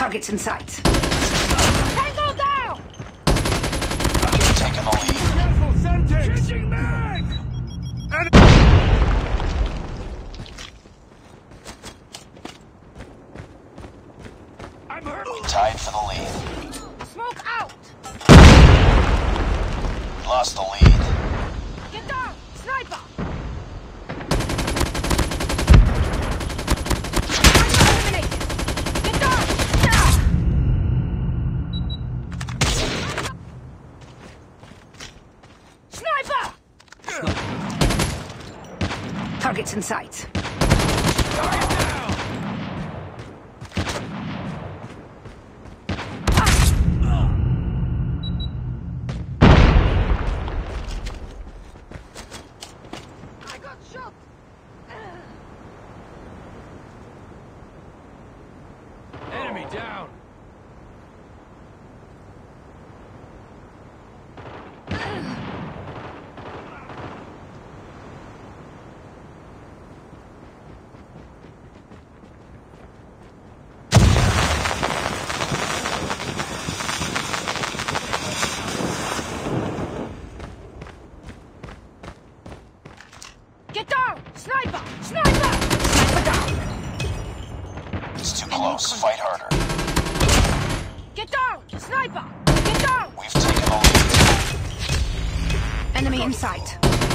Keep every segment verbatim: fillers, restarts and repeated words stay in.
Targets in sight. Tango down! You've taken the lead. Careful, Semtex! Changing mag! I'm hurt! We tied for the lead. Smoke out! We lost the lead. Get down! Sniper! Sniper eliminated! Get down! Down! Sniper! Targets in sight. Target down! I got shot! Enemy down! Get down! Sniper! Sniper! Sniper down. It's too close. Fight harder. Get down! Sniper! Get down! We've taken the lead. Enemy in sight.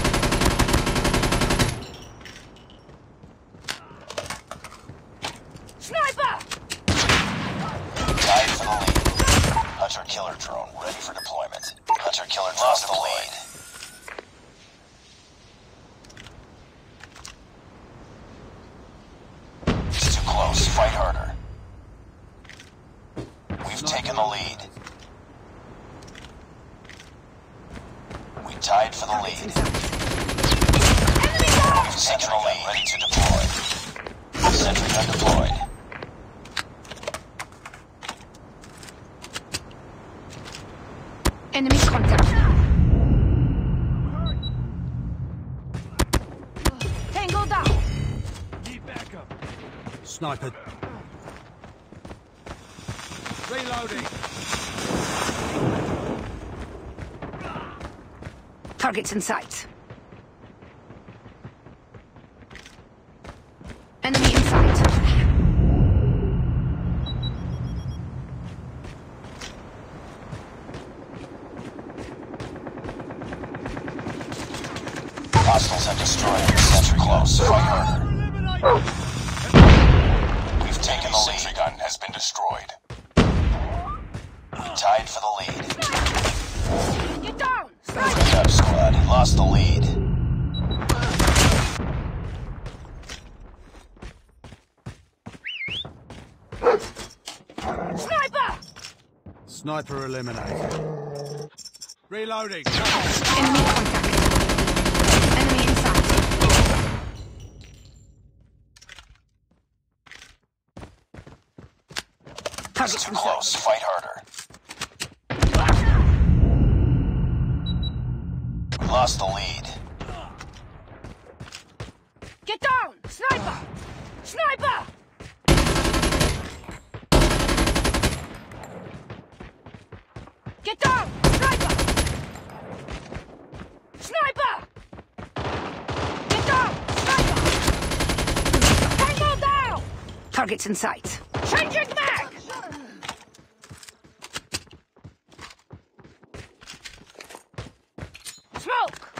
Sniper! Tied for the lead. Hunter-killer drone ready for deployment. Hunter-killer drone lost the lead. It's too close. Fight harder. We've taken the lead. We tied for the Targets in lead. sight. Enemy down! We've taken the lead. Ready to deploy. Sentry gun deployed. Enemy contact. Tango down! Need backup. Sniper. Reloading. Targets in sight. Enemy in sight. Hostiles have destroyed the sentry close. Fight harder. We've taken the lead. Sentry gun has been destroyed. We tied for the lead. Get down! Good Sniper! job, squad. Lost the lead. Sniper! Sniper eliminated. Reloading. Enemy contact. Enemy in sight. It's Targets too in close. sight. Fight harder. We lost the lead. Get down! Sniper! Sniper! Get down! Sniper! Sniper! Get down! Sniper! Tango down! Targets in sight. Changing mag! Smoke!